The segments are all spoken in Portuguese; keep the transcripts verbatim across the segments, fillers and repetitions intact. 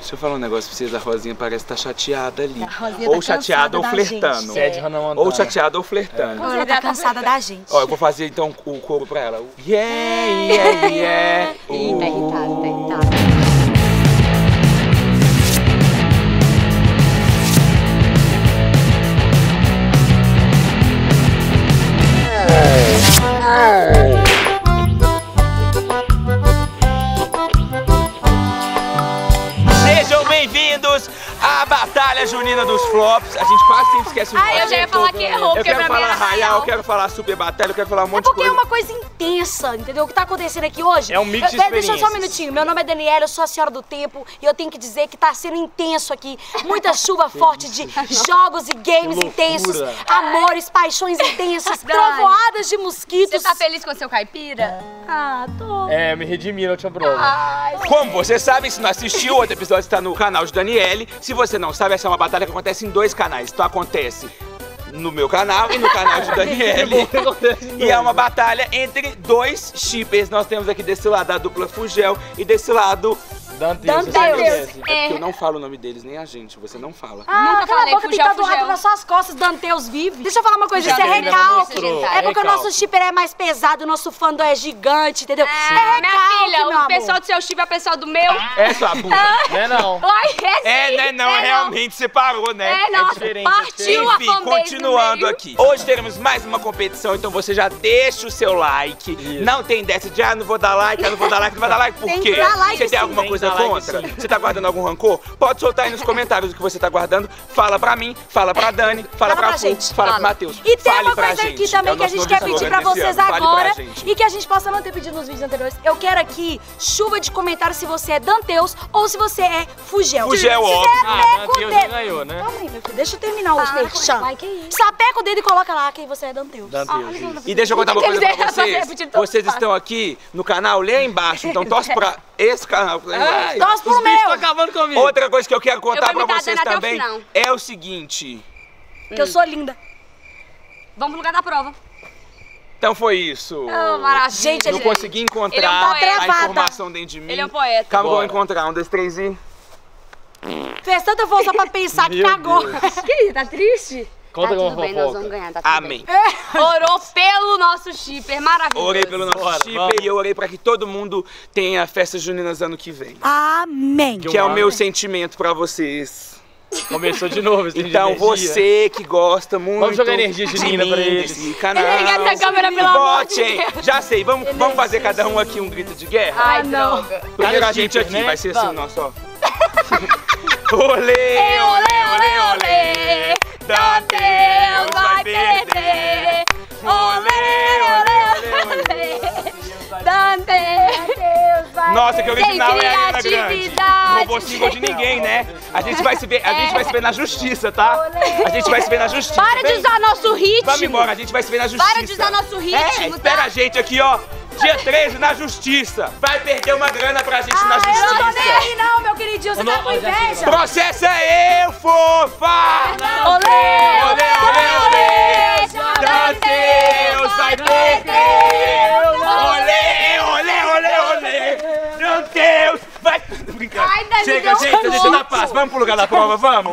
Deixa eu falar um negócio pra vocês, a Rosinha parece que tá chateada ali. Tá ou chateada ou flertando. Gente. É. Ou chateada ou flertando. É. Ela tá cansada da gente. Ó, eu vou fazer então o coro pra ela. Yeah, yeah, yeah. Ih, tá irritada, tá irritada. Sejam bem-vindos à Batalha Junina dos Flops. A gente quase sempre esquece o nome. Ah, eu já ia falar que errou, porque Eu quero pra mim falar era Arraial, Arraial. eu quero falar Super Batalha, eu quero falar um monte É porque de é coisa. uma coisa intensa, entendeu? O que tá acontecendo aqui hoje... É um mix de Eu- Deixa só um experiências. minutinho. Meu nome é Daniela, eu sou a senhora do tempo e eu tenho que dizer que tá sendo intenso aqui. Muita chuva forte de jogos e games intensos, amores, paixões intensas, trovoadas de mosquitos. Você tá feliz com o seu caipira? Ah, tô. É, me redimi na última prova. Como vocês sabem, se não assistiu, o outro episódio está no canal de Daniele. Se você não sabe, essa é uma batalha que acontece em dois canais. Então acontece no meu canal e no canal de Daniele. E é uma batalha entre dois shippers. Nós temos aqui desse lado a dupla Fugel e desse lado... Danteus. Danteus. É porque eu não falo o nome deles, nem a gente. Você não fala. Ah, Nunca cala falei, a boca, tem Fugel, tatuado Fugel. nas suas costas, Danteus vive. Deixa eu falar uma coisa, isso Fugel é ainda não recalque. mostrou. É porque o Recalque. nosso shipper é mais pesado, o nosso fandom é gigante, entendeu? É recalque, Minha filha, meu o amor. pessoal do seu chip é o pessoal do meu. É sua bunda. Não é não. Ai, é É, sim. né? Não, é realmente separou, né? É, nossa, diferente, é partiu a Enfim, fanbase continuando no meio. aqui. Hoje teremos mais uma competição, então você já deixa o seu like. Isso. Não tem dessa de, ah, não vou dar like, ah, não vou dar like, não vai dar like. Por Tem quê? que dar like, Você tem sim. alguma Tem coisa que dar like, contra? sim. Você tá guardando algum rancor? Pode soltar aí nos comentários o que você tá guardando. Fala pra mim, fala pra Dani, fala, Fala pra, pra Fu, gente. fala pro Fala. Matheus. E tem Fale uma pra coisa gente. aqui também É o que a nosso gente novo quer pedir slogan pra desse vocês ano. Fale pra agora gente. e que a gente possa não ter pedido nos vídeos anteriores. Eu quero aqui chuva de comentários se você é Danteus ou se você é Fugel. Fugel, Se óbvio. você Ah, sapeca o Danteus já dedo. ganhou, né? Calma aí, meu filho, deixa eu terminar o Para, merchan. vai, que isso. Sapeca o dedo e coloca lá quem você é Danteus. Danteus, isso. E deixa eu contar uma coisa pra Quer dizer, vocês. você repetiu todo Vocês mundo. estão aqui no canal, lê aí embaixo. Então torce pra esse canal. Ai, Torce pro os bichos meu. estão acabando comigo. Outra coisa que eu quero contar Eu vou pra imitar a vocês Dani até o também final. é o seguinte. Que eu sou linda. Vamos pro lugar da prova. Então foi isso. Oh, maravilha. Gente, Não ele- consegui Ele é encontrar um poeta. a Travada. informação dentro de mim. Ele é um poeta. Calma, que eu vou Bora. encontrar. Um, dois, três e... Fez tanta força pra pensar que Meu cagou. Deus. Que isso, tá triste? Conta tá com tudo uma bem, nós fofoca. vamos ganhar, tá tudo Amém. bem. Orou pelo nosso shipper, maravilhoso. Orei pelo nosso Bora, chipper vamos. e eu orei pra que todo mundo tenha festas juninas ano que vem. Amém. Que é o amém. meu sentimento pra vocês. Começou de novo esse Então vídeo de energia. você que gosta muito... Vamos jogar energia junina de pra mim, eles. desse canal. Liga essa câmera, pelo amor de Votem. Deus. Já sei, vamos, vamos fazer cada um aqui um grito de guerra? Ai, não. droga. Primeiro a Cada gente shipper, aqui, né? vai ser assim o Vamos. nosso, ó. Olê, olê, olê, olê, Danteus vai perder. Olê, olê, olê, olê. Dante. Nossa, que original Sem é a Ariana Grande. criatividade. Não roubou single de ninguém, né? A gente vai se ver, a gente vai se ver na justiça, tá? A gente vai se ver na justiça. Para de Vem. usar nosso ritmo. Vamos embora, a gente vai se ver na justiça. Para de usar nosso ritmo, É, espera tá? a gente aqui, ó. Dia treze na justiça. Vai perder uma grana pra gente na Ah, eu não tô nem justiça. aí não, meu queridinho. Você tá com inveja? Processa eu, fofa! Olê, Olê, olê, olê! Danteus vai perder! Olê, olê, olê, olê! Danteus vai... Brincadeira. Ai, Dani, Chega, meu gente, deixa eu dar Deus. paz. Vamos pro lugar da prova, vamos?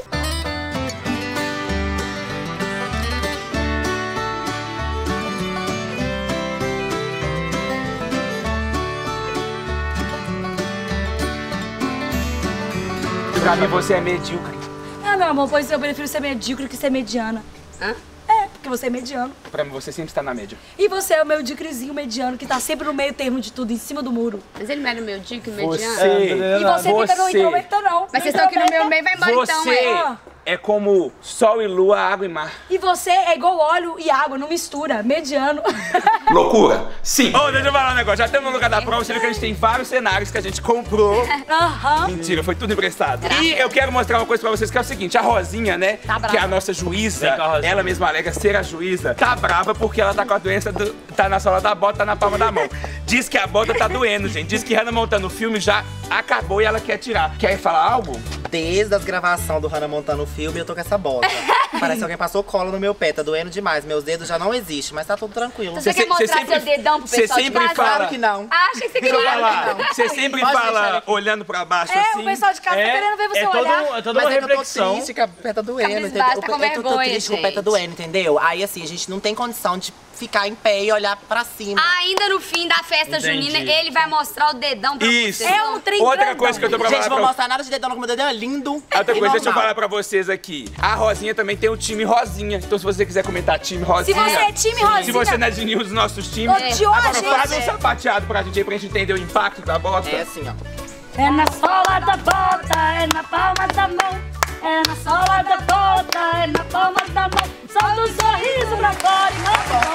Pra mim você é medíocre. Ah, meu amor, pois eu prefiro ser medíocre que ser mediana. Hã? É, porque você é mediano. Pra mim você sempre está na média. E você é o medíocrezinho mediano que tá sempre no meio termo de tudo, em cima do muro. Mas ele não era meu dico, mediano. Você, E você, fica no você, introverta, não. Mas vocês estão aqui no meu meio, vai embora então, você é. é como sol e lua, água e mar. E você é igual óleo e água, não mistura. Mediano. Loucura? Sim. Ô, deixa eu falar um negócio. Já estamos no lugar da prova, você viu que a gente tem vários cenários que a gente comprou. Aham. Mentira, foi tudo emprestado. E eu quero mostrar uma coisa pra vocês que é o seguinte, a Rosinha, né, Tá brava. que é a nossa juíza, Vem com a Rosinha. ela mesma alega ser a juíza, tá brava porque ela tá com a doença do tá na sola da bota, tá na palma da mão. Diz que a bota tá doendo, gente. Diz que Hannah Montana, o filme já acabou e ela quer tirar. Quer falar algo? Desde as gravações do Hannah Montana no filme, eu tô com essa bota. Parece que alguém passou cola no meu pé, tá doendo demais. Meus dedos já não existem, mas tá tudo tranquilo. Você quer mostrar sempre- seu dedão pro você pessoal de sempre casa? fala- Claro que não. Ah, achei que você Deixa eu queria. falar. Você sempre Pode fala deixar aqui. olhando pra baixo É, assim. o pessoal de casa tá querendo ver você é todo, olhar. é toda Mas uma é que eu tô reflexão. triste, que a pé tá doendo, Cabisbaixo, entendeu? tá O com pé- eu tô, tô vergonha, triste que o pé tá gente. doendo, entendeu? Aí assim, a gente não tem condição de ficar em pé e olhar pra cima. Ainda no fim da festa Entendi. junina, ele vai mostrar o dedão pra Isso. você. É um trem Outra grandão. coisa que eu tô pra Gente, falar vou pra mostrar nada de dedão, não, que meu dedão é lindo. Outra e coisa, deixa eu normal. falar pra vocês aqui. A Rosinha também tem o time Rosinha. Então, se você quiser comentar time Rosinha. Se você é time Rosinha, Se você não é de nenhum dos nossos times. odiou a Agora gente. faz um sapateado pra gente aí, pra gente entender o impacto da bosta. É assim, ó. É na sola da bota, é na palma da mão. É na sola da bota, é na palma da mão. Solta um sorriso pra fora e manda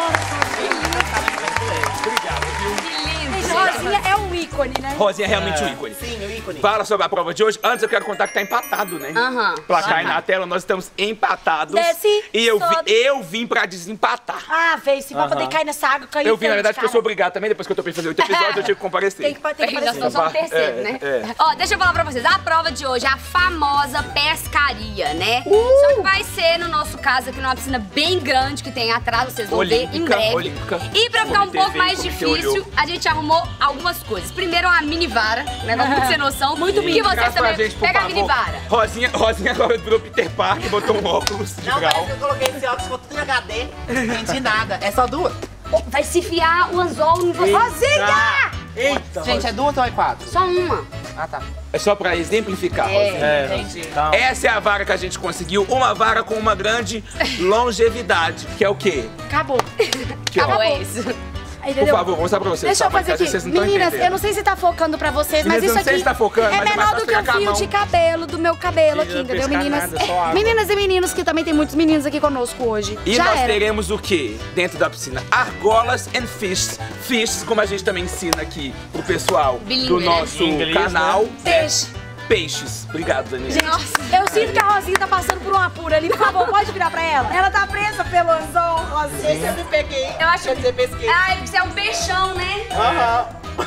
embora. Obrigado, viu? Gente, Rosinha é um ícone, né? Rosinha é realmente o ícone. Sim, o ícone. Fala sobre a prova de hoje. Antes eu quero contar que tá empatado, né? Aham. Placar aí na tela, nós estamos empatados. Desce, e eu, vi- sobe. eu vim pra desempatar. Ah, veio sim, pra poder cair nessa água, cair Eu vim, na frente, verdade, porque eu cara. sou obrigado também. Depois que eu topei fazer oito episódios, eu tive que comparecer. Tem que, tem que Nós aparecer. estamos só no terceiro, É, né? é. Ó, deixa eu falar pra vocês. A prova de hoje é a famosa pescaria, né? Uh! Só que vai ser, no nosso caso, aqui numa piscina bem grande que tem atrás, vocês vão ver em Olímpica, breve. olímpica. E pra ficar um Comitê pouco veio, mais comitê difícil, olhou. a gente arrumou algumas coisas. Primeiro, uma mini vara, um negócio muito sem noção. Muito Que vocês Traz pra também gente, por pega a favor. mini vara. Rosinha, Rosinha agora virou Peter Parker e botou um óculos de Não, grau. parece que eu coloquei esse óculos, ficou tudo em H D. Não entendi nada. É só duas. Vai se fiar o anzol em você. Rosinha! Eita. Gente, é duas ou é quatro? Só uma. Ah, tá. É só pra exemplificar, Rosinha. É, Entendi. tá. Essa é a vara que a gente conseguiu, uma vara com uma grande longevidade, que é o quê? Acabou. Que, ó, Acabou, é isso. Aí, por entendeu? favor, vou mostrar pra vocês. Deixa eu tá? fazer Porque aqui. às vezes vocês não estão Meninas, entendendo. eu não sei se tá focando pra vocês, mas Meninas, eu isso não sei aqui se tá focando, é mas é mais menor do fácil que um pegar com a fio mão. de cabelo do meu cabelo aqui, Precisa entendeu, pescar meninas? nada, só água. Meninas e meninos, que também tem muitos meninos aqui conosco hoje. E Já nós era. teremos o quê? Dentro da piscina? Argolas and fish. Fish, como a gente também ensina aqui pro pessoal Bilíngue, do né? nosso Em inglês, canal. né? Peixe. Peixes. Obrigado, Daniel. Gente, eu sinto que a Rosinha tá passando por um apuro ali. Por favor, pode virar pra ela? Ela tá presa pelo anzol, Rosinha. Eu me peguei. Eu acho Quer dizer, pesquei. Ah, isso é um peixão, né? Aham.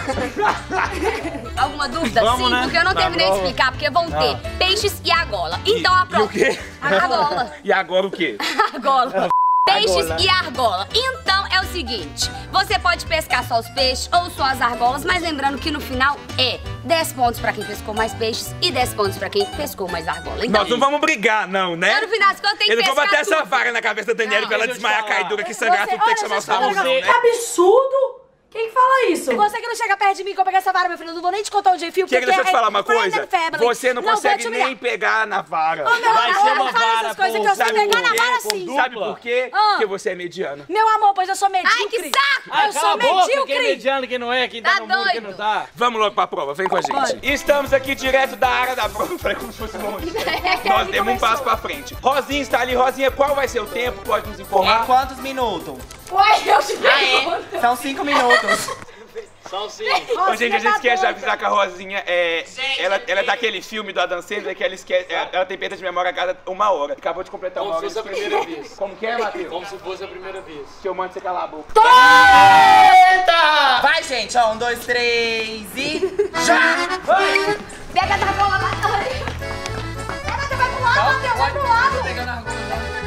Alguma dúvida? Vamos, Sim, né? porque eu não Na terminei de prova. explicar, porque vão ter peixes e argola. Então a E prova. o quê? Argola. E agora o quê? Argola. Peixes Argola. e argola. Então é o seguinte: você pode pescar só os peixes ou só as argolas, mas lembrando que no final é dez pontos pra quem pescou mais peixes e dez pontos pra quem pescou mais argola. Então, Nós não vamos brigar, não, né? no final das contas tem que Eu não vou pescar bater essa tudo. vara na cabeça da Daniela Não, pra ela deixa eu te desmaiar, falar. cair dura, que sangrar, Você- tudo tem que olha, chamar os deixa eu te falar um SAMU, Você- né? Que absurdo! Quem que fala isso? Você que não chega perto de mim que eu pegar essa vara, meu filho, eu não vou nem te contar onde enfio, porque Chega, deixa eu te é falar uma friend coisa. and family. Você não vou consegue te humilhar. nem pegar na vara. Ô, meu Vai amor, ser não uma fala vara, essas coisas pô. que eu sei Sabe pegar por na quê? vara Com sim. dupla. Sabe por quê? Ah. Porque você é mediano. Meu amor, pois eu sou medíocre. Ai, que saco! Ah, Eu cala sou a boca, quem é medíocre. mediano, quem não é, quem tá, Tá no muro, quem doido? não tá. Vamos logo pra prova, vem com a gente. Estamos aqui direto da área da prova. Falei como se fosse longe. Nós demos um passo pra frente. Rosinha está ali. Rosinha, qual vai ser o tempo? Pode nos Em informar? quantos minutos? Uai, eu te Ah, é? São cinco minutos. São sim. Ô, gente, a gente tá quer já doida. avisar que a Rosinha é. Ela, ela é daquele filme do Adam Sandler que ela esquece. Ela, ela tem perda de memória a cada uma hora. Acabou de completar uma Como hora. se fosse a esqueceu. primeira vez. Como que é, Matheus? Como se fosse a primeira vez. Que eu mando você calar a boca. Eita! Vai, gente, ó. Um, dois, três e. Já! Vai! Pega a argola lá. Você vai pro lado, Matheus, vai pro lado. Pegando a argola.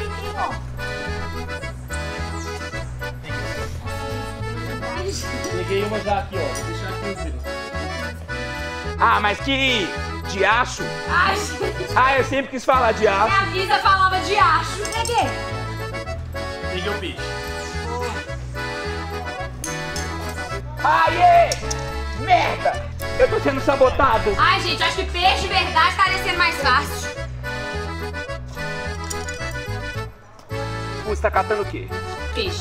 Peguei uma já aqui, ó. Vou deixar aqui, filho. Ah, mas que. Diacho? Ai, gente, Ah, eu sempre quis falar diacho. a Visa falava de acho. Peguei. Peguei o peixe. Aê! Merda! Eu tô sendo sabotado. Ai, gente, acho que peixe de verdade estaria sendo mais fácil. Você tá catando o quê? Peixe.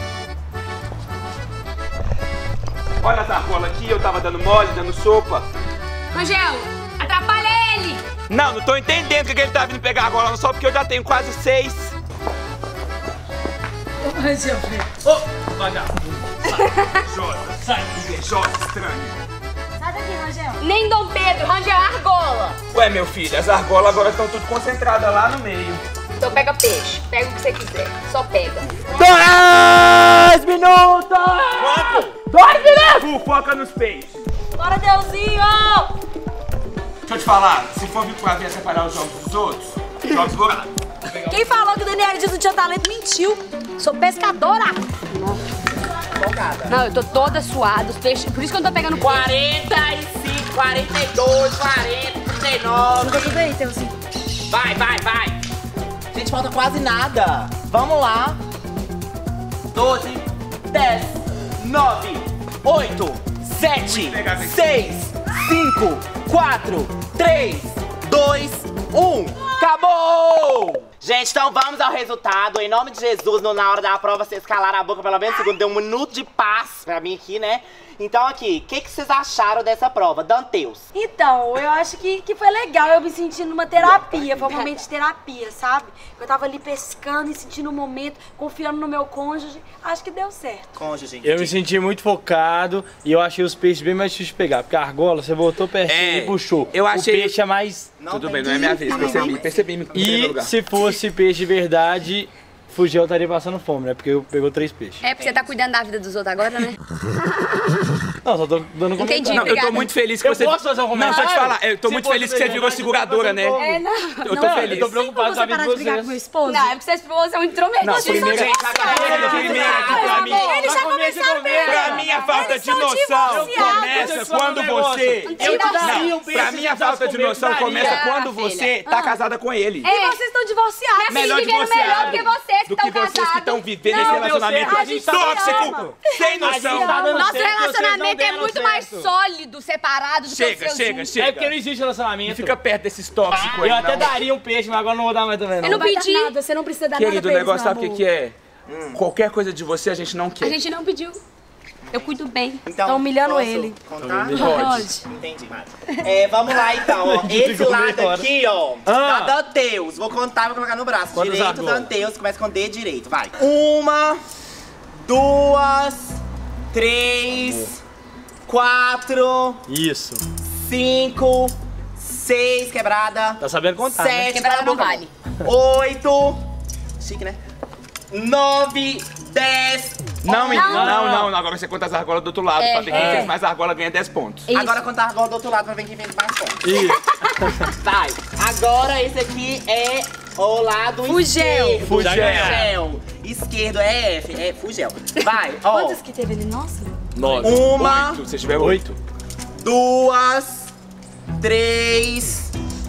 Olha as argolas aqui, eu tava dando mole, dando sopa. Rangel, atrapalha ele. Não, não tô entendendo o que ele tá vindo pegar agora, não só porque eu já tenho quase seis. Ô, vagabundo. Jota, sai, invejosa, estranho. Sai daqui, Rangel. Nem Dom Pedro, Rangel, argola. Ué, meu filho, as argolas agora estão tudo concentradas lá no meio. Então pega peixe, pega o que você quiser, só pega. Dois minutos! Quanto? Dois minutos! Foca nos peixes. Bora, Deusinho! Deixa eu te falar, se for vir pra ver separar os jogos dos outros, jogos dourados. Quem falou que o Daniel diz que não tinha talento mentiu. Sou pescadora. Não, eu tô toda suada, os peixes, por isso que eu não tô pegando peixe. quarenta e cinco, quarenta e dois, quarenta, trinta e nove. Fica tudo aí, Deusinho. Vai, vai, vai. Gente, falta quase nada. Vamos lá. doze, dez, nove, oito, sete, seis, cinco, quatro, três, dois, um. Acabou! Gente, então vamos ao resultado. Em nome de Jesus, no, na hora da prova, vocês calaram a boca pelo menos um segundo. Deu um minuto de paz pra mim aqui, né? Então aqui, o que, que vocês acharam dessa prova? Danteus. Então, eu acho que, que foi legal. Eu me senti numa terapia. Foi um momento de terapia, sabe? Eu tava ali pescando e sentindo o momento, confiando no meu cônjuge. Acho que deu certo. Cônjuge. Eu me senti muito focado e eu achei os peixes bem mais difíceis de pegar. Porque a argola, você voltou pertinho É, e puxou. eu achei- O peixe é mais... Não Tudo tem bem, não é minha vez, percebi, percebi no primeiro E lugar. se fosse peixe de verdade, Fugiel estaria passando fome, né? Porque eu pegou três peixes. É, porque você tá cuidando da vida dos outros agora, né? Não, só tô dando comentário. Entendi. Não, eu tô Obrigada. muito feliz que Eu você... posso fazer um Não, comentário? só te falar, eu tô Se muito fosse feliz que você virou verdade, seguradora, você né? tá É, não. Eu tô Não, feliz. eu tô preocupado com a Você vida parar de de brigar com meu vocês. esposo? Não, é porque vocês são intrometidos. Não, primeiro, Gente, primeiro, primeiro aqui pra mim. Eles já começaram a brigar. Pra mim, a falta de noção começa quando você... Eu te daria um Não, peixe pra mim, a se falta de comer, noção daria. começa quando Ah, filha. você tá casada com ele. É. E vocês estão divorciados. Melhor vivendo melhor divorciado do que vocês que do que estão vocês que casados. estão vivendo Não, esse meu relacionamento certo, a gente tá tóxico, ama. sem noção. tá dando Nosso certo, vocês não relacionamento é deram muito certo. mais sólido, separado do que o Chega, seu chega, junto. chega. É porque não existe relacionamento. Não fica perto desses tóxicos aí, Eu até não. daria um peixe, mas agora não vou dar mais também, não. Eu não Vai dar pedi. nada, você não precisa dar Querido, nada o pra eles, negócio meu sabe o que amor. que é? Qualquer coisa de você a gente não quer. A gente não pediu. Eu cuido bem. Então, Tá humilhando posso ele. Contar? Pode. Entendi, vai. É, vamos lá então, ó. Esse ficou meia lado hora. aqui, ó, Ah. da Danteus. Vou contar, vou colocar no braço. Quantas Direito, argolas? Danteus. Começa com D direito, vai. Uma, duas, três, quatro, Isso. cinco, seis, quebrada. Tá sabendo contar, né? Sete, Quebrada cala a boca. não vale. Oito, chique, né? Nove, dez. Não, menino, não. não, não, não. Agora você conta as argolas do outro lado. É. Pra ver quem É. fez mais argola ganha dez pontos. Isso. Agora contar a argola do outro lado pra ver quem vem mais pontos. Isso. Vai. Agora esse aqui é o lado Fugel. esquerdo. Fugel. Fugel. Esquerdo é F, é Fugel. Vai, ó. Quantas que teve ali? Nossa. Nove. Uma, Oito, se tiver oito. duas, três,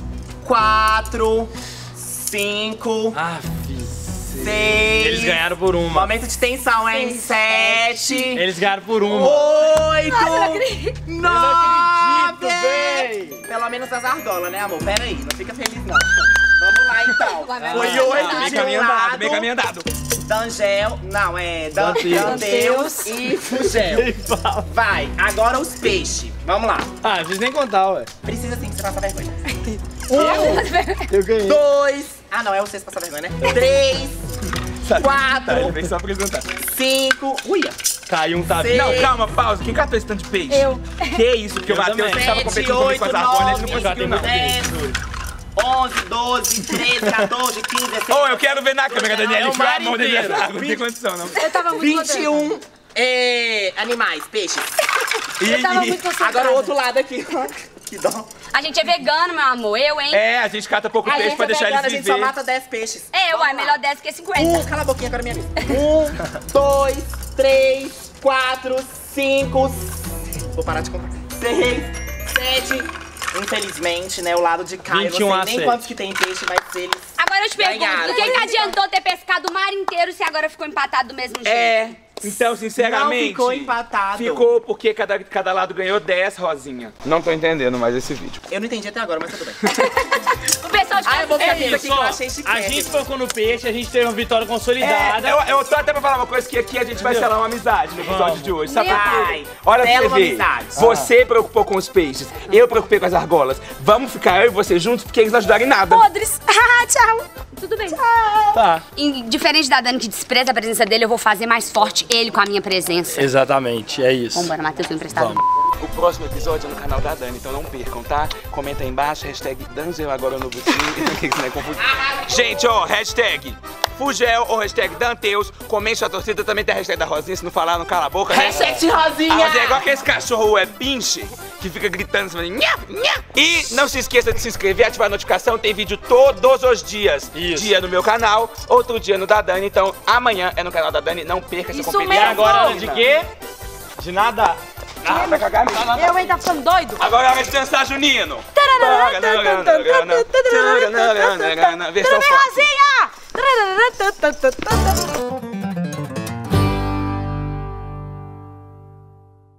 quatro, cinco, Ah, filho. seis. Eles ganharam por uma. Momento de tensão, hein? Sete. Eles ganharam por uma. Oito! Nove! véi. Pelo menos as argolas, né, amor? Pera aí, não fica feliz, não. Vamos lá, então. Vai, vai, Foi vai, oito vai. Meio de um caminho andado, lado. meio caminho andado. Dangel, não, é Dan- Danteus. Danteus e Fugel. Vai, agora os peixes. Vamos lá. Ah, não fiz nem contar, ué. Precisa sim, que você passa vergonha. Eu ganhei. Dois. Ah, não, é vocês passar vergonha, né? Três, quatro, Tá, ele veio só apresentar. cinco. Uia. Caiu um tabu. Seis. Não, calma, pausa. Quem catou esse tanto de peixe? Eu. Que isso? Porque o Eu Matheus também. estava Sete, competindo comigo com as oito, argolas, ele não nove, conseguiu, não. dez, onze, doze, treze, quatorze, quinze, dezesseis. Ô, eu quero ver na câmera, Daniel. É Ele o foi a mar mão dele inteiro. nessa água, não tem condição, não. Eu tava muito vinte e um é, animais, peixes. Eu tava muito concentrada. Agora o outro lado aqui, ó. Que dó. A gente é vegano, meu amor. Eu, hein? É, a gente cata pouco A peixe gente pra é deixar vegana, eles a gente só viver. mata dez peixes. É, Vamos uai, lá. melhor dez que cinquenta. Um, cala a boquinha, agora é minha vez. Um, dois, três, quatro, cinco, vou parar de contar. Seis, sete. Infelizmente, né, o lado de cá, eu vinte e um não a sei nem seis. quantos que tem peixe, mas eles... Agora eu te pergunto, Ganharam. o que, que adiantou ter pescado o mar inteiro se agora ficou empatado do mesmo jeito? É, então, sinceramente... Não ficou empatado. Ficou porque cada, cada lado ganhou dez, Rosinha. Não tô entendendo mais esse vídeo. Eu não entendi até agora, mas tudo bem. O pessoal de Ah, eu vou casa- ficar É isso aqui isso, que eu ó. achei A chiquérrimo. gente focou no peixe, a gente teve uma vitória consolidada. É, eu, eu tô até pra falar uma coisa que aqui a gente vai selar uma amizade no episódio Vamos. de hoje. Sabe por Vai, quê? Olha pra sela você uma ver. amizade. Você preocupou com os peixes, eu preocupei com as argolas. Vamos ficar eu e você juntos porque eles não ajudaram em nada. Podres. Ah, tchau. Tudo bem. Tá. E, diferente da Dani que despreza a presença dele, eu vou fazer mais forte ele com a minha presença. Exatamente, é isso. Vambora, Matheus, tô emprestado. Vamos. o próximo episódio é no canal da Dani, então não percam, tá? Comenta aí embaixo, hashtag Danzel agora no time. Gente, ó, hashtag Fugel ou hashtag Danteus. Comente sua torcida, também tem a hashtag da Rosinha, se não falar, não cala a boca, né? Hashtag Rosinha! A Rosinha é igual aquele cachorro é pinche, que fica gritando, assim, nha, nha. E não se esqueça de se inscrever, ativar a notificação, tem vídeo todos os dias. Isso. Dia no meu canal, outro dia no da Dani, então amanhã é no canal da Dani, não perca essa Isso competição. E mesmo. agora de quê? De nada. Ah, vai cagar mesmo. Eu, hein, tá ficando doido? Agora é hora de dançar, Junino. Versão Rosinha!